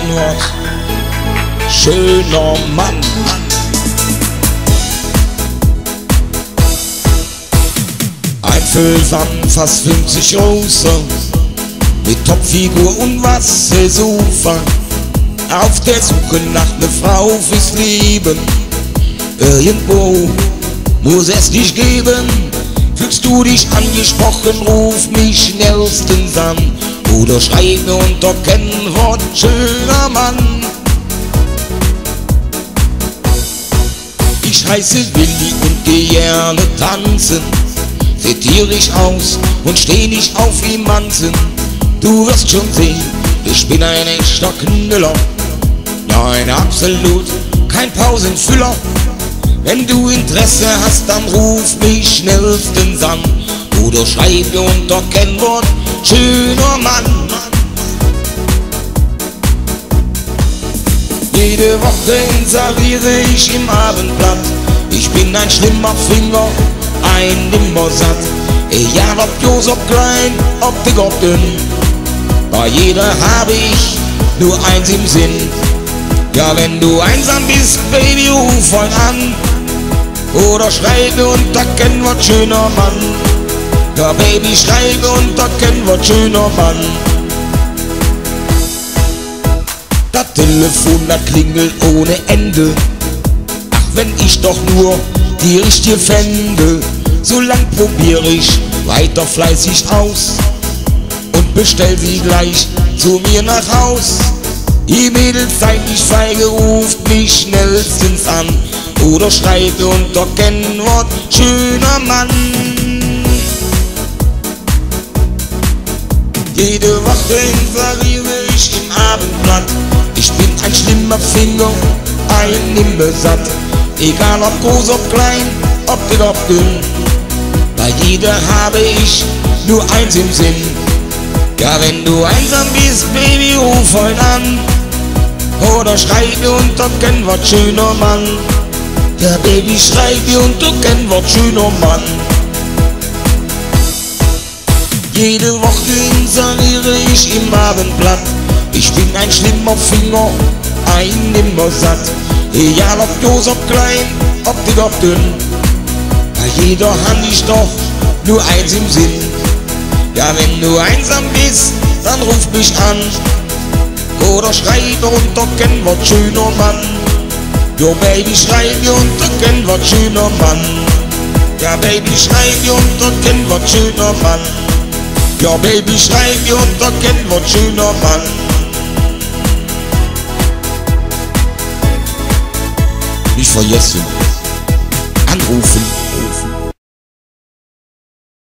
Kennwort, schöner Mann. Ein Füllsam, fast 50 Großer, mit Topfigur und Wassersofa, auf der Suche nach ne Frau fürs Leben. Irgendwo muss es dich geben. Fühlst du dich angesprochen, ruf mich schnellstens an oder schreib mir unter Kennwort schöner Mann. Ich heiße Willi und geh gerne tanzen, seh tierisch aus und steh nicht auf wie Manzen. Du wirst schon sehen, ich bin ein echter Knüller, nein, absolut kein Pausenfüller. Wenn du Interesse hast, dann ruf mich schnellstens an oder schreib mir unter Kennwort schöner Mann. Jede Woche inseriere ich im Abendblatt, ich bin ein schlimmer Finger, ein Nimmersatt. Egal ob groß, ob klein, ob dick, ob dünn, bei jeder habe ich nur eins im Sinn. Ja, wenn du einsam bist, Baby, ruf heute an oder schreibe unter Kennwort schöner Mann. Ja, Baby, schreibe unter Kennwort schöner Mann. Das Telefon, das klingelt ohne Ende. Ach, wenn ich doch nur die richtige fände. So lang probier ich weiter fleißig aus und bestell sie gleich zu mir nach Haus. Die Mädels, seid nicht feige, ruft mich schnellstens an oder schreibe unter Kennwort schöner Mann. Jede Woche inseriere ich im Abendblatt, ich bin ein schlimmer Finger, ein Nimmersatt. Egal ob groß, ob klein, ob dick, ob dünn, bei jeder habe ich nur eins im Sinn. Ja, wenn du einsam bist, Baby, ruf heute an oder schreib mir unter Kennwort schöner Mann. Ja, Baby, schreib mir unter Kennwort schöner Mann. Jede Woche inseriere ich im Abendblatt, ich bin ein schlimmer Finger, ein Nimmersatt. Egal ob groß, ob klein, ob dick, ob dünn, bei jeder habe ich doch nur eins im Sinn. Ja, wenn du einsam bist, dann ruf mich an oder schreibe unter Kennwort schöner Mann. Jo, Baby, schreib mir unter Kennwort schöner Mann. Ja, Baby, schreib mir unter Kennwort schöner Mann. Ja, Baby, schreib mir unter Kennwort schöner Mann. Nicht vergessen, anrufen.